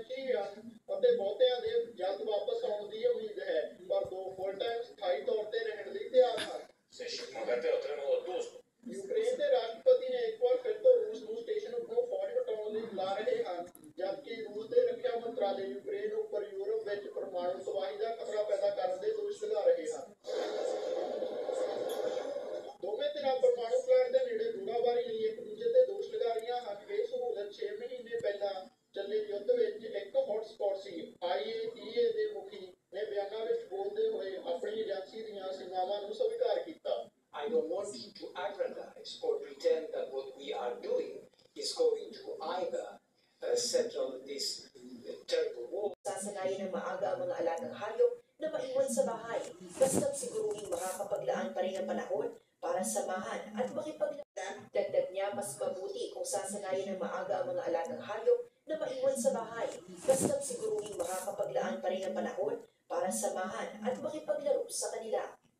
ਅਣਸੁਲਝੀ ਹਨ ਅਤੇ ਬਹੁਤਿਆਂ ਦੇ ਜਲਦ ਵਾਪਸ ਆਉਣ ਦੀ ਉਮੀਦ ਹੈ, ਪਰ 2 ਫੁੱਲ ਟਾਈਮ ਸਥਾਈ ਤੌਰ ਤੇ ਰਹਿਣ ਲਈ ਤਿਆਰ ਹਨ। ਯੂਕਰੇਨ ਦੇ ਰਾਸ਼ਟਰਪਤੀ ਨੇ ਇੱਕ ਵਾਰ ਫਿਰ ਤੋਂ ਰੂਸ ਨੂੰ ਸਟੇਸ਼ਨ ਉੱਪਰੋਂ ਫੌਜ ਹਟਾਉਣ ਲਈ ਲਾ ਰਹੇ ਹਨ, ਜਦਕਿ ਰੂਸ ਦੇ ਰੱਖਿਆ ਮੰਤਰਾਲੇ ਯੂਕਰੇਨ ਉੱਪਰ ਯੂਰਪ ਵਿੱਚ ਪਰਮਾਣੂ ਤਬਾਹੀ ਦਾ ਖਤਰਾ ਪੈਦਾ ਕਰਨ ਦੇ ਦੋਸ਼ ਲਗਾ ਰਹੇ ਹਨ। ਦੋਵੇਂ ਧਿਰਾਂ ਪਰਮਾਣੂ ਪਲਾਂਟ ਦੇ ਨੇੜੇ ਗੋਲਾਬਾਰੀ ਲਈ ਇੱਕ ਦੂਜੇ ਤੇ ਦੋਸ਼ ਲਗਾ ਰਹੀਆਂ ਹਨ। ਇਹ ਸਹੂਲਤ 6 ਮਹੀਨੇ ਪਹਿਲਾਂ ਚੱਲੇ ਯੁੱਧ ਵਿੱਚ ਇੱਕ ਹੌਟਸਪੌਟ ਸੀ। IAEA ਦੇ ਮੁਖੀ ਨੇ ਬਿਆਨਾਂ ਵਿੱਚ ਬੋਲਦੇ ਹੋਏ ਆਪਣੀ ਏਜੰਸੀ ਦੀਆਂ ਸੀਮਾਵਾਂ ਨੂੰ ਸਵੀਕਾਰ ਕੀਤਾ। I don't want to aggrandise or pretend that what we are doing is going to either settle this terrible war. Sasanayin ng maaga ang mga alagang hayop na maiwan sa bahay, basta't siguruhing makakapaglaan pa rin ang panahon para samahan at makipaglagay. Dagdag niya, mas mabuti kung sasanayin ng maaga ang mga alagang hayop na maiwan sa bahay, basta't siguruhing makakapaglaan pa rin ang panahon para samahan at makipaglaro sa kanila.